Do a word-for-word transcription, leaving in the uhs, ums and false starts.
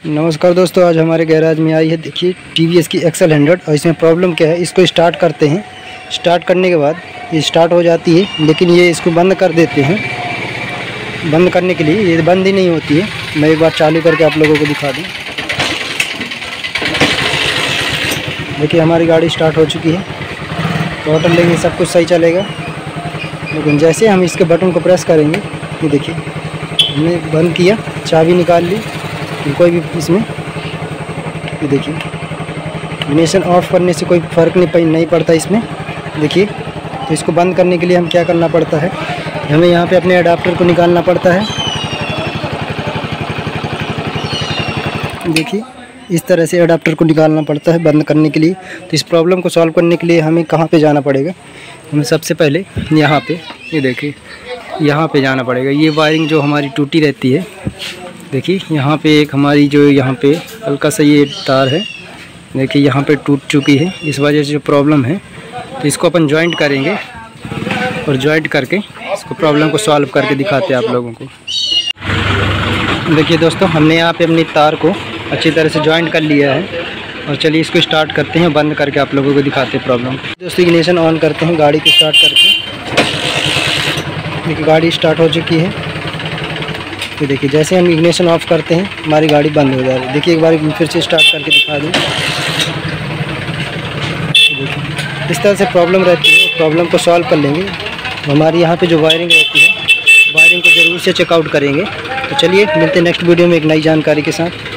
नमस्कार दोस्तों, आज हमारे गैराज में आई है देखिए टी वी एस की एक्सल हंड्रेड। और इसमें प्रॉब्लम क्या है, इसको स्टार्ट करते हैं। स्टार्ट करने के बाद ये स्टार्ट हो जाती है, लेकिन ये इसको बंद कर देते हैं। बंद करने के लिए ये बंद ही नहीं होती है। मैं एक बार चालू करके आप लोगों को दिखा दूँ। देखिए हमारी गाड़ी स्टार्ट हो चुकी है। टोटल लेंगे सब कुछ सही चलेगा, लेकिन जैसे हम इसके बटन को प्रेस करेंगे, ये देखिए हमने बंद किया, चाबी निकाल ली, कोई भी इसमें ये देखिए इग्निशन ऑफ करने से कोई फ़र्क नहीं नहीं पड़ता इसमें। देखिए तो इसको बंद करने के लिए हम क्या करना पड़ता है, हमें यहाँ पे अपने अडाप्टर को निकालना पड़ता है। देखिए इस तरह से अडाप्टर को निकालना पड़ता है बंद करने के लिए। तो इस प्रॉब्लम को सॉल्व करने के लिए हमें कहाँ पे जाना पड़ेगा, हमें सबसे पहले यहाँ पे ये देखिए यहाँ पे जाना पड़ेगा। ये वायरिंग जो हमारी टूटी रहती है, देखिए यहाँ पे एक हमारी जो यहाँ पे हल्का सा ये तार है, देखिए यहाँ पे टूट चुकी है। इस वजह से जो प्रॉब्लम है, तो इसको अपन जॉइंट करेंगे और जॉइंट करके इसको प्रॉब्लम को सॉल्व करके दिखाते हैं आप लोगों को। देखिए दोस्तों, हमने यहाँ पे अपनी तार को अच्छी तरह से जॉइंट कर लिया है। और चलिए इसको स्टार्ट करते हैं, बंद करके आप लोगों को दिखाते हैं प्रॉब्लम। दोस्तों इग्निशन ऑन करते हैं गाड़ी को स्टार्ट करके। देखिए गाड़ी स्टार्ट हो चुकी है। तो देखिए जैसे हम इग्निशन ऑफ करते हैं, हमारी गाड़ी बंद हो जा रही है। देखिए एक बार फिर से स्टार्ट करके दिखा दूँ। देखिए इस तरह से प्रॉब्लम रहती है, प्रॉब्लम को सॉल्व कर लेंगे। हमारी यहाँ पे जो वायरिंग रहती है, वायरिंग को ज़रूर से चेकआउट करेंगे। तो चलिए मिलते हैं नेक्स्ट वीडियो में एक नई जानकारी के साथ।